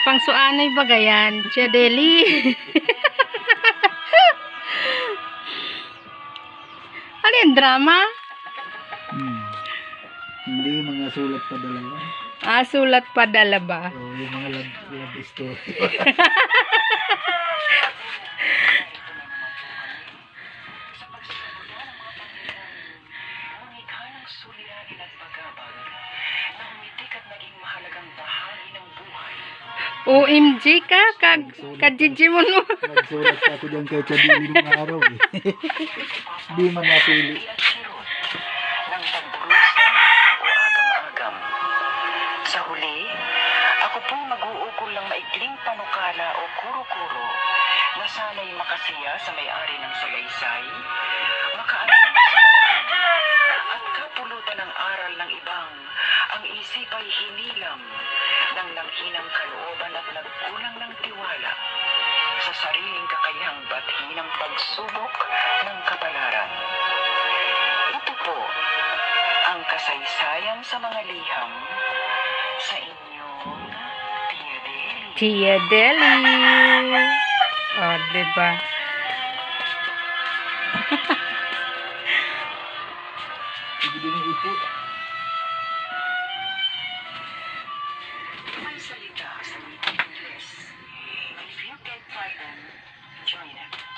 pang suanay ba gayan? Tia Deli. Ano yung drama? Hindi, mga sulat pa dalawa. Ah, sulat padala ba? So, yung mga love story. OMG ka, kajiji mo no. Nagsulat pa ako dyan kay Chadili mga araw eh. Di man napili. Ng pagburusa o agam-agam. Sa huli, ako po'y mag-uukol lang maikling panukala o kuro-kuro na sana'y makasiya sa may-ari ng salaysay, makaalim sa marami, at kapulutan ng aral ng ibang ang isip ay hinilam ng nanghinang kalooban at nagkulang ng tiwala sa sariling kakayahang bathi ng pagsubok ng kapalaran. Ito po ang kasaysayan sa mga liham sa inyong Tia Deli. Tia Deli. Oh, diba? Sige din yung ipot. May salita sa wikang Ingles. If you can find them, join them.